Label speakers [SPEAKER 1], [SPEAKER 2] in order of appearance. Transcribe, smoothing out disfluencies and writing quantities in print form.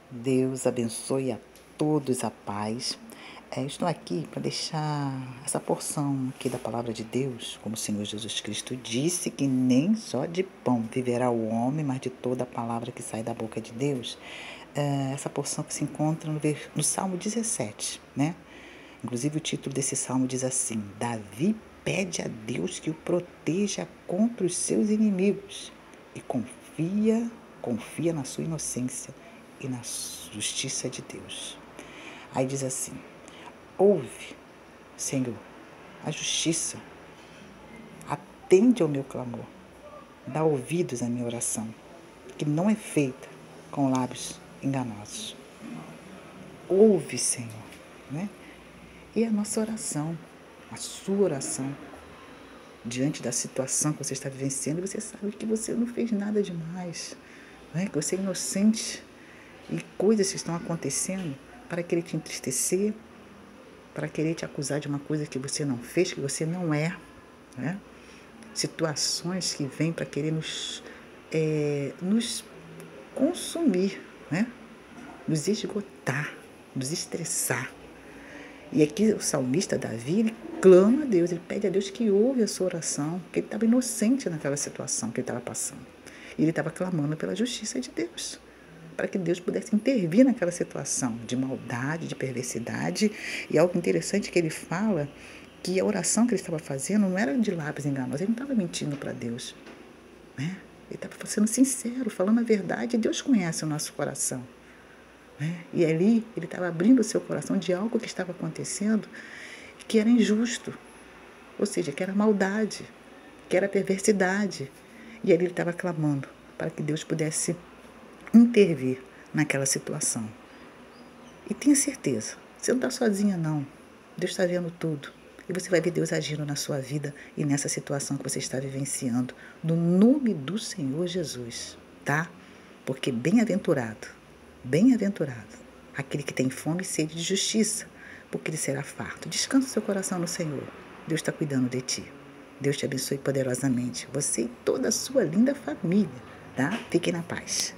[SPEAKER 1] Deus abençoe a todos a paz. Estou aqui para deixar essa porção aqui da palavra de Deus, como o Senhor Jesus Cristo disse, que nem só de pão viverá o homem, mas de toda a palavra que sai da boca de Deus. Essa porção que se encontra no Salmo 17, né? Inclusive o título desse salmo diz assim: Davi pede a Deus que o proteja contra os seus inimigos e confia na sua inocência e na justiça de Deus. Aí diz assim: ouve, Senhor, a justiça, atende ao meu clamor, dá ouvidos à minha oração, que não é feita com lábios enganosos. Ouve, Senhor, né? E a nossa oração, a sua oração, diante da situação que você está vivenciando, você sabe que você não fez nada demais, né? Que você é inocente e coisas que estão acontecendo para querer te entristecer, para querer te acusar de uma coisa que você não fez, que você não é, né? Situações que vêm para querer nos consumir, né? Nos esgotar, nos estressar. E aqui o salmista Davi, ele clama a Deus, ele pede a Deus que ouve a sua oração, porque ele estava inocente naquela situação que ele estava passando. E ele estava clamando pela justiça de Deus, para que Deus pudesse intervir naquela situação de maldade, de perversidade. E algo interessante que ele fala, que a oração que ele estava fazendo não era de lábios enganosos, ele não estava mentindo para Deus, né? Ele estava sendo sincero, falando a verdade, e Deus conhece o nosso coração. E ali ele estava abrindo o seu coração de algo que estava acontecendo que era injusto, ou seja, que era maldade, que era perversidade. E ali ele estava clamando para que Deus pudesse intervir naquela situação. E tenha certeza, você não está sozinha não, Deus está vendo tudo. E você vai ver Deus agindo na sua vida e nessa situação que você está vivenciando, no nome do Senhor Jesus, tá? Porque bem-aventurado, aquele que tem fome e sede de justiça, porque ele será farto. Descansa o seu coração no Senhor. Deus está cuidando de ti. Deus te abençoe poderosamente, você e toda a sua linda família, tá? Fiquem na paz.